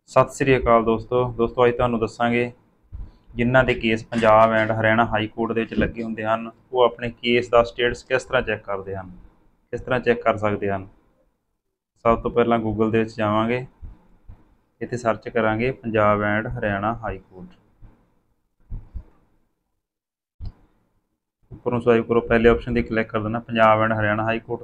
ਸਤਿ ਸ੍ਰੀ ਅਕਾਲ ਦੋਸਤੋ ਅੱਜ ਤੁਹਾਨੂੰ ਦੱਸਾਂਗੇ ਜਿਨ੍ਹਾਂ ਦੇ case Punjab and Haryana high court ਦੇ ਵਿੱਚ ਲੱਗੇ ਹੁੰਦੇ ਹਨ ਉਹ ਆਪਣੇ ਕੇਸ ਦਾ ਸਟੇਟਸ ਕਿਸ ਤਰ੍ਹਾਂ ਚੈੱਕ ਕਰਦੇ ਹਨ, ਕਿਸ ਤਰ੍ਹਾਂ ਚੈੱਕ ਕਰ ਸਕਦੇ ਹਨ। ਸਭ ਤੋਂ ਪਹਿਲਾਂ ਗੂਗਲ ਦੇ ਵਿੱਚ ਜਾਵਾਂਗੇ, ਇੱਥੇ ਸਰਚ ਕਰਾਂਗੇ Punjab and Haryana high court. ਉੱਪਰੋਂ ਸਵਾਈਪ ਕਰੋ, ਪਹਿਲੇ ਆਪਸ਼ਨ 'ਤੇ ਕਲਿੱਕ ਕਰ ਦੇਣਾ Punjab and Haryana high court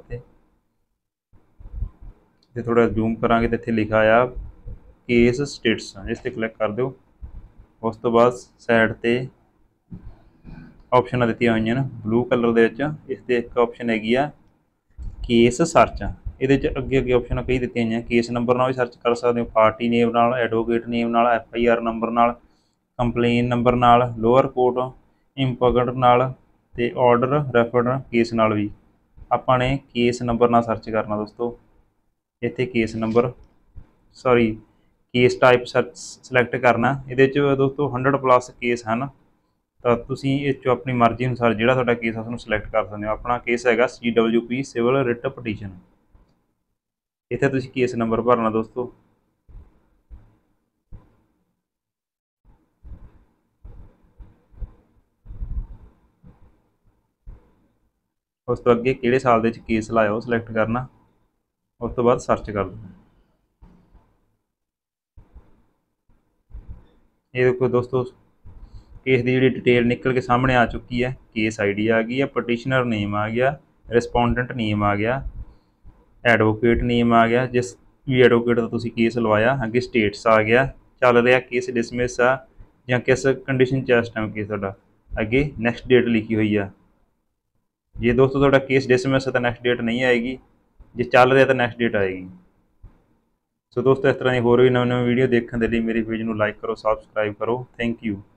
'ਤੇ ਥੋੜ੍ਹਾ ਜ਼ੂਮ ਕਰਾਂਗੇ ਤਾਂ ਇੱਥੇ ਲਿਖਿਆ ਆ ਕੇਸ ਸਟੇਟਸ, ਇਸ 'ਤੇ ਕਲਿੱਕ ਕਰ ਦਿਓ। ਉਸ ਤੋਂ ਬਾਅਦ ਸਾਈਡ 'ਤੇ ਆਪਸ਼ਨਾਂ ਦਿੱਤੀਆਂ ਹੋਈਆਂ ਨੇ ਬਲੂ ਕਲਰ ਦੇ ਵਿੱਚ, ਇਸ 'ਤੇ ਇੱਕ ਆਪਸ਼ਨ ਹੈਗੀ ਆ ਕੇਸ ਸਰਚ। ਇਹਦੇ 'ਚ ਅੱਗੇ ਆਪਸ਼ਨਾਂ ਕਈ ਦਿੱਤੀਆਂ ਹੋਈਆਂ, ਕੇਸ ਨੰਬਰ ਨਾਲ ਵੀ ਸਰਚ ਕਰ ਸਕਦੇ ਹੋ, ਪਾਰਟੀ ਨੇਮ ਨਾਲ, ਐਡਵੋਕੇਟ ਨੇਮ ਨਾਲ, FIR ਨੰਬਰ ਨਾਲ, ਕੰਪਲੇਨ ਨੰਬਰ ਨਾਲ, ਲੋਅਰ ਕੋਰਟ ਇੰਪਗਡ ਨਾਲ, ਅਤੇ ਆਰਡਰ ਰੈਫਰਡ ਕੇਸ ਨਾਲ ਵੀ। ਆਪਾਂ ਨੇ ਕੇਸ ਨੰਬਰ ਨਾਲ ਸਰਚ ਕਰਨਾ ਦੋਸਤੋ। ਇੱਥੇ case number case type search select ਕਰਨਾ। ਇਹਦੇ 'ਚ ਦੋਸਤੋ 100+ ਕੇਸ ਹਨ, ਤਾਂ ਤੁਸੀਂ ਇਹ 'ਚੋਂ ਆਪਣੀ ਮਰਜ਼ੀ ਅਨੁਸਾਰ ਜਿਹੜਾ ਤੁਹਾਡਾ ਕੇਸ ਆ ਉਸਨੂੰ ਸਿਲੈਕਟ ਕਰ ਸਕਦੇ ਹੋ। ਆਪਣਾ ਕੇਸ ਹੈਗਾ CWP ਸਿਵਲ ਰਿਟ ਪਟੀਸ਼ਨ। ਇੱਥੇ ਤੁਸੀਂ ਕੇਸ ਨੰਬਰ ਭਰਨਾ ਦੋਸਤੋ। ਉਸ ਤੋਂ ਅੱਗੇ ਕਿਹੜੇ ਸਾਲ ਦੇ ਵਿੱਚ ਕੇਸ ਲਾਇਆ ਉਹ ਸਿਲੈਕਟ ਕਰਨਾ। ਉਸ ਤੋਂ ਬਾਅਦ ਸਰਚ ਕਰ ਦੇਣਾ। ਇਹ ਦੇਖੋ ਦੋਸਤੋ, ਕੇਸ ਦੀ ਜਿਹੜੀ ਡਿਟੇਲ ਨਿਕਲ ਕੇ ਸਾਹਮਣੇ ਆ ਚੁੱਕੀ ਹੈ। ਕੇਸ ID ਆ ਗਈ ਹੈ, ਪਟੀਸ਼ਨਰ ਨੇਮ ਆ ਗਿਆ, ਰਿਸਪੋਂਡੈਂਟ ਨੇਮ ਆ ਗਿਆ, ਐਡਵੋਕੇਟ ਨੇਮ ਆ ਗਿਆ, ਜਿਸ ਵੀ ਐਡਵੋਕੇਟ ਦਾ ਤੁਸੀਂ ਕੇਸ ਲਵਾਇਆ, ਅੱਗੇ ਸਟੇਟਸ ਆ ਗਿਆ, ਚੱਲ ਰਿਹਾ ਕੇਸ ਡਿਸਮਿਸ ਆ ਜਾਂ ਕਿਸ ਕੰਡੀਸ਼ਨ 'ਚ ਇਸ ਟਾਈਮ ਕੇਸ ਤੁਹਾਡਾ, ਅੱਗੇ ਨੈਕਸਟ ਡੇਟ ਲਿਖੀ ਹੋਈ ਆ। ਜੇ ਦੋਸਤੋ ਤੁਹਾਡਾ ਕੇਸ ਡਿਸਮਿਸ ਹੈ ਤਾਂ ਨੈਕਸਟ ਡੇਟ ਨਹੀਂ ਆਏਗੀ, ਜੇ ਚੱਲ ਰਿਹਾ ਤਾਂ ਨੈਕਸਟ ਡੇਟ ਆਏਗੀ। ਸੋ ਦੋਸਤੋ, ਇਸ ਤਰ੍ਹਾਂ ਦੀ ਹੋਰ ਵੀ ਨਵੀਂ ਵੀਡੀਓ ਦੇਖਣ ਦੇ ਲਈ ਮੇਰੀ ਪੇਜ ਨੂੰ ਲਾਈਕ ਕਰੋ, ਸਬਸਕ੍ਰਾਈਬ ਕਰੋ। Thank you.